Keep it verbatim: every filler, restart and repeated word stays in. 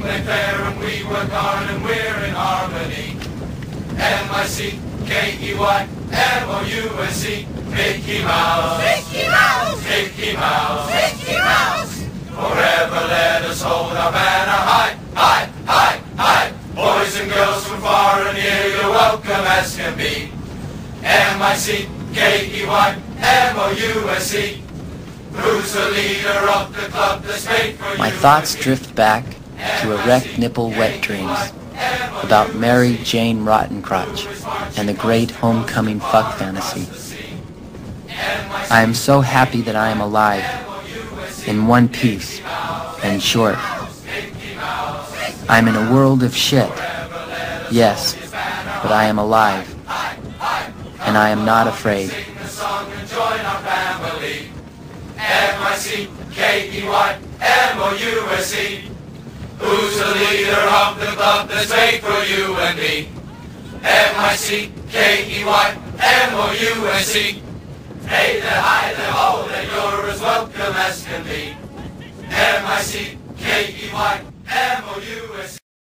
play fair and we work hard and we're in harmony. M I C K E Y M O U S E, Mickey Mouse, Mickey Mouse, Mickey Mouse, Mickey Mouse. Forever let us hold our banner high, high, high, high. Boys and girls from far and near, you're welcome as can be. M I C K E Y M O U S E. Who's the leader of the club that's made for you? My thoughts drift back to erect nipple wet dreams about Mary Jane Rottencrotch and the great homecoming fuck fantasy. I am so happy that I am alive, in one piece, and short. I'm in a world of shit, yes, but I am alive, and I am not afraid. M I C K E Y M O U S E. Who's the leader of the club that's made for you and me? M I C K E Y M O U S E. Hey there, hi there, ho there, you're as welcome as can be. M I C K E Y M O U S E.